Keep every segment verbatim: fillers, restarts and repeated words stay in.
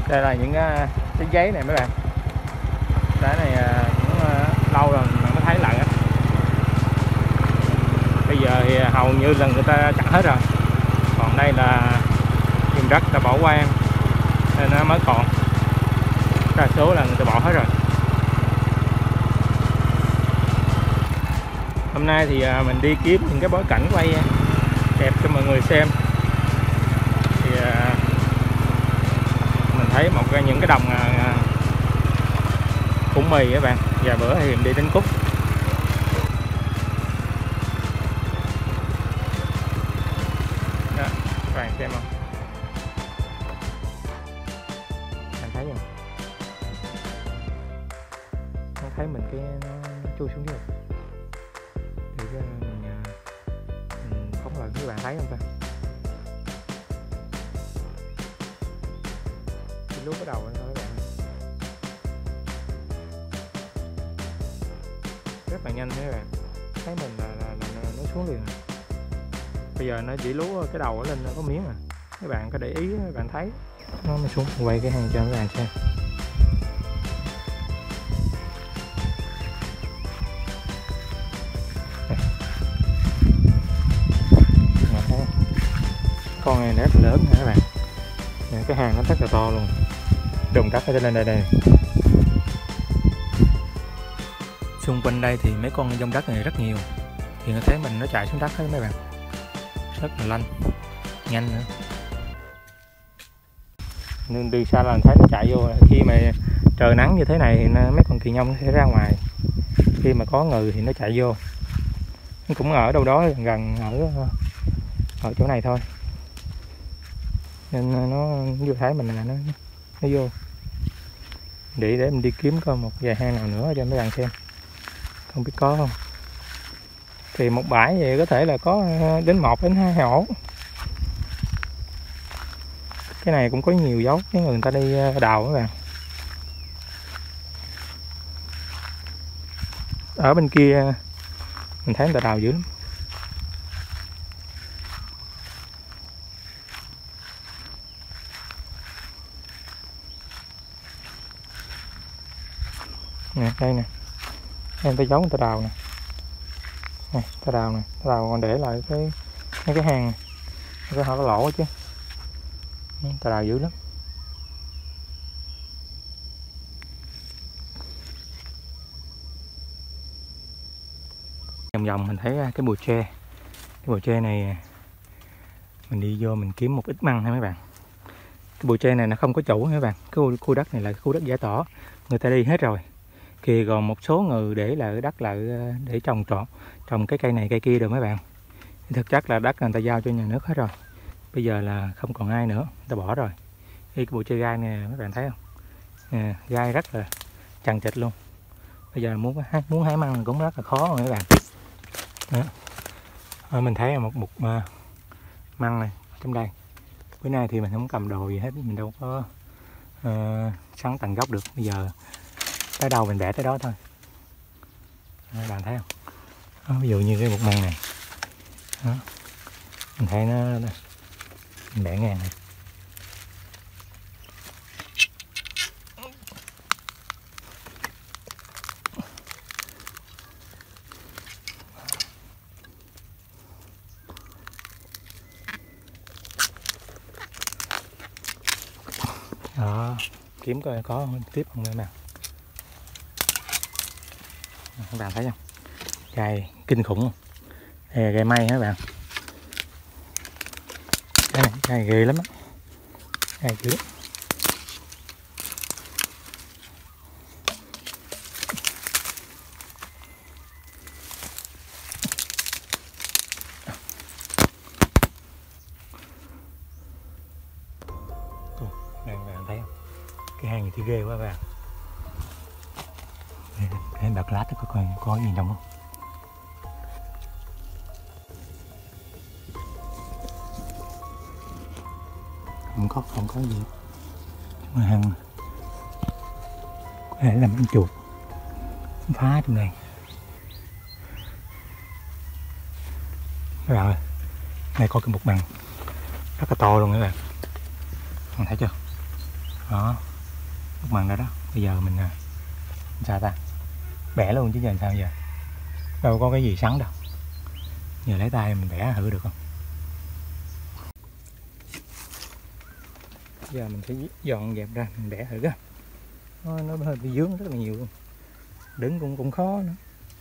Đây là những cái giấy này mấy bạn. Cái này cũng lâu rồi mình mới thấy lại á. Bây giờ thì hầu như là người ta chặt hết rồi. Còn đây là vùng đất đã bỏ hoang nên nó mới còn. Đa số là người ta bỏ hết rồi. Hôm nay thì mình đi kiếm những cái bối cảnh quay đẹp cho mọi người xem. Thì mình thấy một cái những cái đồng củ mì các bạn. Và bữa thì mình đi đến Cúc. Đó, các bạn xem không? Bạn thấy không? Nó thấy mình cái nó chui xuống dưới. Để cho mình, mình phóng lại các bạn thấy không ta? Cái lúa cái đầu thôi các bạn. Rất là nhanh các bạn. Thấy mình là, là, là, là nó xuống liền. Bây giờ nó chỉ lúa cái đầu ở lên nó có miếng à. Các bạn có để ý các bạn thấy nó mới xuống. Quay cái hàng cho các bạn xem. Con này rất là lớn nha các bạn. Cái hàng nó rất là to luôn. Đồng đất ở lên đây đây. Xung quanh đây thì mấy con dông đất này rất nhiều. Thì nó thấy mình nó chạy xuống đất hết mấy bạn. Rất là lanh, nhanh nữa. Nên đi xa là thấy nó chạy vô. Khi mà trời nắng như thế này thì mấy con kỳ nhông nó sẽ ra ngoài. Khi mà có ngừ thì nó chạy vô. Nó cũng ở đâu đó gần gần ở ở chỗ này thôi. Nên nó vừa thấy mình là nó nó vô. Để để mình đi kiếm coi một vài hang nào nữa cho mấy bạn xem. Không biết có không. Thì một bãi vậy có thể là có đến một đến hai ổ. Cái này cũng có nhiều dấu cái người ta đi đào các bạn. Ở bên kia mình thấy người ta đào dữ lắm. Nè đây nè. Em ta giấu người ta đào nè. Nè, ta đào nè, ta đào còn để lại cái mấy cái hang này. Cái họ có lỗ chứ. Ta đào dữ lắm. Vòng vòng mình thấy cái bụi tre. Cái bụi tre này mình đi vô mình kiếm một ít măng ha mấy bạn. Cái bụi tre này nó không có chủ nha các bạn. Cái khu đất này là khu đất giải tỏa. Người ta đi hết rồi. Kìa còn một số người để lại đất lại để trồng trọt, trồng cái cây này cây kia được mấy bạn. Thực chất là đất người ta giao cho nhà nước hết rồi. Bây giờ là không còn ai nữa, người ta bỏ rồi. Cái bụi tre gai này mấy bạn thấy không? Nè, gai rất là chằng chịt luôn. Bây giờ muốn hái muốn hái măng cũng rất là khó rồi các bạn. Đó. À, mình thấy một bụt uh, măng này trong đây. Bữa nay thì mình không cầm đồ gì hết, mình đâu có uh, sắn tận gốc được. Bây giờ tới đâu mình bẻ tới đó thôi. Các bạn thấy không? Đó, ví dụ như cái bụt măng này. Đó. Mình thấy nó mình bẻ ngang này. Đó, kiếm coi có tiếp không em nào. Các bạn thấy không? Gai kinh khủng không? Đây là gai mây hả các bạn? Cái này gai ghê lắm á. Gai dữ. Đây các bạn thấy không? Cái hang này thì ghê quá các bạn. Để bật lát coi coi có gì trong không. Không có không có gì. Trong hang có thể làm ăn chuột phá trong này. Các bạn ơi, đây có cái bụt bằng rất là to luôn các bạn. Bạn thấy chưa? Đó, lúc mặn đó đó. Bây giờ mình sao ta, bẻ luôn chứ giờ sao giờ, đâu có cái gì sắn đâu, giờ lấy tay mình bẻ thử được không. Giờ mình sẽ dọn dẹp ra mình bẻ thử á. Nó, nó hơi bị dướng rất là nhiều luôn, đứng cũng cũng khó nữa.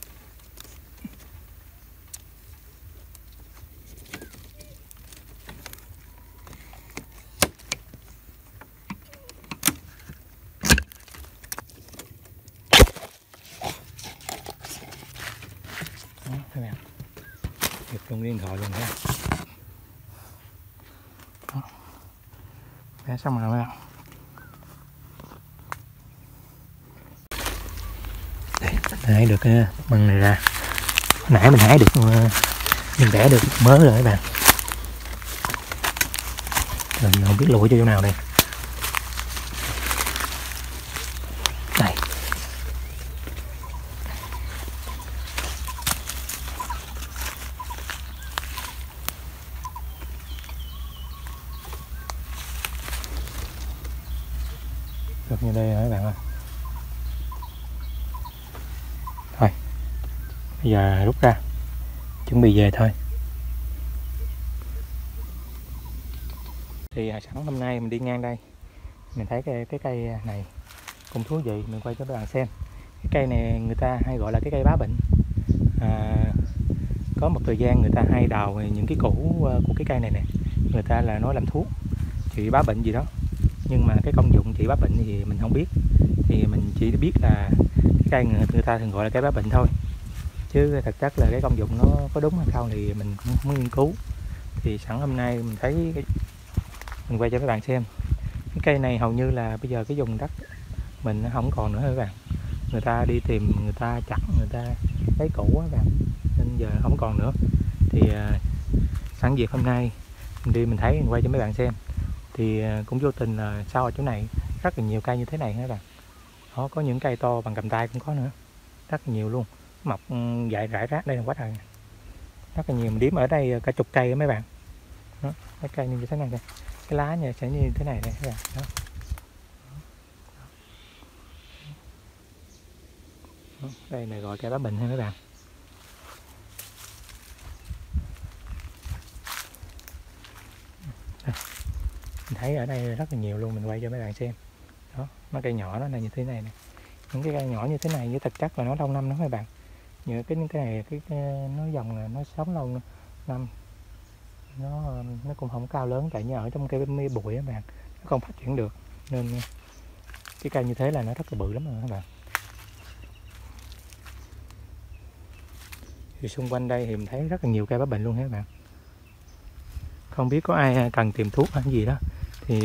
Đó, các bạn, giật luôn điện thoại luôn nha. Bẻ xong rồi các bạn. Hái được cái măng này ra. Hồi nãy mình hái được, mình bẻ được mớ rồi các bạn. Rồi không biết lụi cho chỗ nào đây. Đây. Được như đây rồi các bạn ơi. Thôi, bây giờ rút ra, chuẩn bị về thôi. Thì sẵn hôm nay mình đi ngang đây, mình thấy cái, cái cây này cũng thú vị, mình quay cho các bạn xem. Cái cây này người ta hay gọi là cái cây bá bệnh. À, có một thời gian người ta hay đào những cái củ của cái cây này nè, người ta là nói làm thuốc trị bá bệnh gì đó, nhưng mà cái công dụng trị bá bệnh thì mình không biết. Thì mình chỉ biết là cái cây người, người ta thường gọi là cây bá bệnh thôi, chứ thật chất là cái công dụng nó có đúng hay không thì mình cũng không nghiên cứu. Thì sẵn hôm nay mình thấy cái, mình quay cho các bạn xem. Cái cây này hầu như là bây giờ cái vùng đất mình nó không còn nữa các bạn, người ta đi tìm, người ta chặt, người ta lấy củ á các bạn, nên giờ không còn nữa. Thì uh, sẵn dịp hôm nay mình đi mình thấy mình quay cho mấy bạn xem. Thì uh, cũng vô tình là uh, sau ở chỗ này rất là nhiều cây như thế này các bạn. Đó, có những cây to bằng cầm tay cũng có nữa, rất là nhiều luôn, mọc dại rải rác đây là quá trời, rất là nhiều. Mình đếm ở đây cả chục cây đó mấy bạn. Đó, cái cây như thế này đây, cái lá này sẽ như thế này đây các bạn. Đó. Đó, đây này gọi cây bá bệnh ha các bạn. Đây, mình thấy ở đây rất là nhiều luôn, mình quay cho mấy bạn xem. Đó, mấy cây nhỏ nó là như thế này nè, những cái cây nhỏ như thế này với thực chất là nó lâu năm đó các bạn. Như cái cái này cái, cái nó dòng là nó sống lâu năm, nó nó cũng không cao lớn, tại như ở trong cây bụi các bạn, nó không phát triển được, nên cái cây như thế là nó rất là bự lắm rồi các bạn. Thì xung quanh đây thì mình thấy rất là nhiều cây bá bệnh luôn các bạn. Không biết có ai cần tìm thuốc hay gì đó thì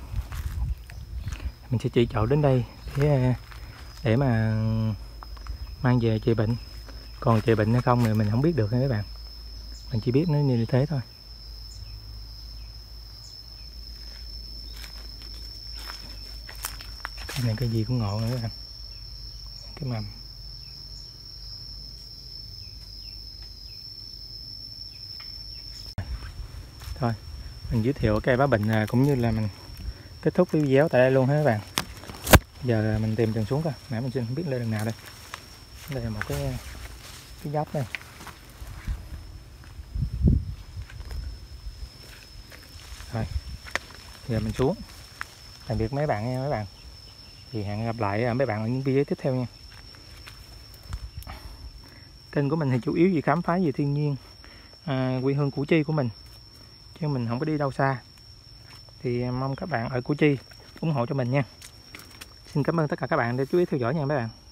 mình sẽ chỉ chỗ đến đây để, để mà mang về trị bệnh. Còn trị bệnh hay không thì mình không biết được nha các bạn, mình chỉ biết nó như thế thôi. Cái này cái gì cũng ngộ nữa các bạn, cái mầm. Thôi mình giới thiệu cây bá bệnh cũng như là mình kết thúc cái video tại đây luôn ha các bạn. Giờ mình tìm đường xuống coi, nãy mình xin không biết lên đường nào đây. Đây là một cái cái dốc đây. Rồi giờ mình xuống. Tạm biệt mấy bạn nha mấy bạn. Thì hẹn gặp lại mấy bạn ở những video tiếp theo nha. Kênh của mình thì chủ yếu gì khám phá về thiên nhiên, à, quê hương Củ Chi của mình, chứ mình không có đi đâu xa. Thì mong các bạn ở Củ Chi ủng hộ cho mình nha. Xin cảm ơn tất cả các bạn đã chú ý theo dõi nha mấy bạn.